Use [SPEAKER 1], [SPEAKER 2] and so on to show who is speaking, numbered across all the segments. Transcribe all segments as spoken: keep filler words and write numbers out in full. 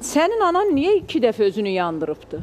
[SPEAKER 1] Sənin anan niyə iki dəfə özünü yandırıbdı?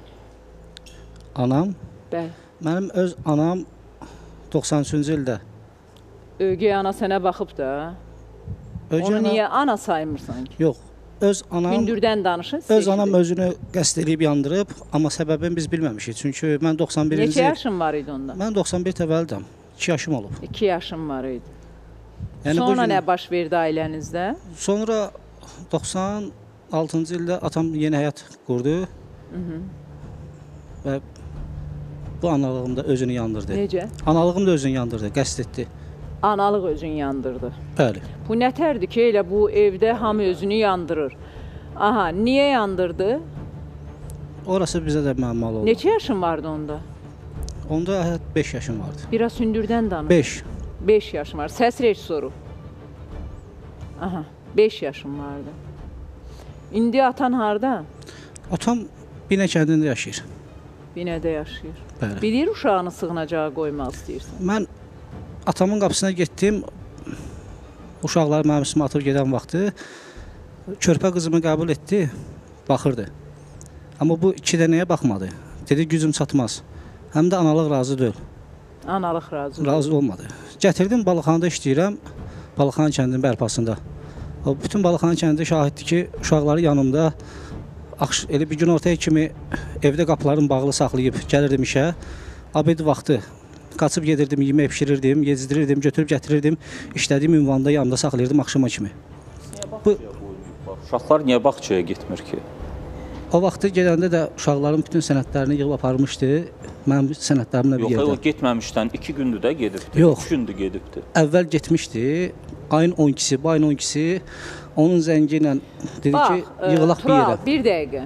[SPEAKER 2] Anam?
[SPEAKER 1] Bəli.
[SPEAKER 2] Mənim öz anam doxsan üçüncü ildə.
[SPEAKER 1] Ögey ana sənə baxıb da.
[SPEAKER 2] Ögey
[SPEAKER 1] Onu
[SPEAKER 2] ana...
[SPEAKER 1] niyə ana saymırsan ki?
[SPEAKER 2] Yox. Öz anam,
[SPEAKER 1] Gündürdən danışın.
[SPEAKER 2] Öz anam özünü qəsd edib yandırıb, amma səbəbini biz bilməmişik. Çünki mən doxsan birinci...
[SPEAKER 1] Neçə yaşın var idi onda?
[SPEAKER 2] Mən doxsan bir təvəllüdəm. iki yaşım olub.
[SPEAKER 1] iki yaşım var idi.
[SPEAKER 2] Yəni
[SPEAKER 1] Sonra
[SPEAKER 2] gün...
[SPEAKER 1] nə baş verdi ailənizdə?
[SPEAKER 2] Sonra doxsan altıncı ildə atam yeni həyat qurdu. Hı -hı. Və bu analığımda özünü yandırdı.
[SPEAKER 1] Necə?
[SPEAKER 2] Analığım da özünü yandırdı, qəsd etdi.
[SPEAKER 1] Analıq özünü yandırdı.
[SPEAKER 2] Bəli.
[SPEAKER 1] Bu nətərdir ki, elə bu evdə hamı özünü yandırır. Aha, niyə yandırdı?
[SPEAKER 2] Orası bizə də məmmal oldu.
[SPEAKER 1] Neçə yaşın vardı onda?
[SPEAKER 2] Onda beş yaşım vardı.
[SPEAKER 1] Biraz hündürdən danış.
[SPEAKER 2] beş.
[SPEAKER 1] beş yaşım var. Səs rejissoru. Aha, beş yaşım vardı. İndi atan harda?
[SPEAKER 2] Atam Binə kəndində yaşayır.
[SPEAKER 1] Binədə yaşayır.
[SPEAKER 2] Bəli.
[SPEAKER 1] Bilir uşağını sığınacağı qoymaq istəyirsən.
[SPEAKER 2] Mən atamın qapısına getdim. Uşaqlar mənim üstümə atıb gedən vaxtı körpə qızımı qəbul etdi, baxırdı. Amma bu iki dənəyə baxmadı. Dedi, gücüm çatmaz. Həm də analıq razı deyil.
[SPEAKER 1] Analıq razı.
[SPEAKER 2] Razı olmadı. Gətirdim, balıqxanada işləyirəm. Balıqxana kəndinin bərpasında. Bütün balıqxana kəndi şahiddir ki, uşaqları yanımda elə bir gün ortaya kimi evdə qapılarını bağlı saxlayıb gəlirdim işə. Abed vaxtı qaçıb gedirdim, yemək pişirirdim, yezdirirdim, götürüb gətirirdim. İşlədiyim ünvanda yanımda saxlayırdım axşama kimi.
[SPEAKER 3] Bu uşaqlar niyə bağçaya getmir ki?
[SPEAKER 2] O vaxtı gələndə də uşaqların bütün sənədlərini yığıb aparmışdı. Mənim sənədlərimlə bir yerdə.
[SPEAKER 3] Yox, o getməmişdən iki gündür də gedibdi.
[SPEAKER 2] Yox.
[SPEAKER 3] üç gündür gedibdi.
[SPEAKER 2] Əvvəl getmişdi. Ayın on ikisi, bu ayın on ikisi onun zəngi ilə dedi
[SPEAKER 1] Bax,
[SPEAKER 2] ki, yığılaq bir yerə.
[SPEAKER 1] Tural, bir dəqiqə.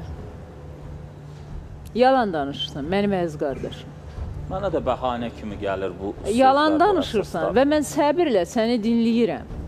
[SPEAKER 1] Yalan danışırsan, mənim əziz qardaşım.
[SPEAKER 3] Mənə də bəhanə kimi gəlir bu.
[SPEAKER 1] Yalan danışırsan və mən səbirlə səni dinləyirəm.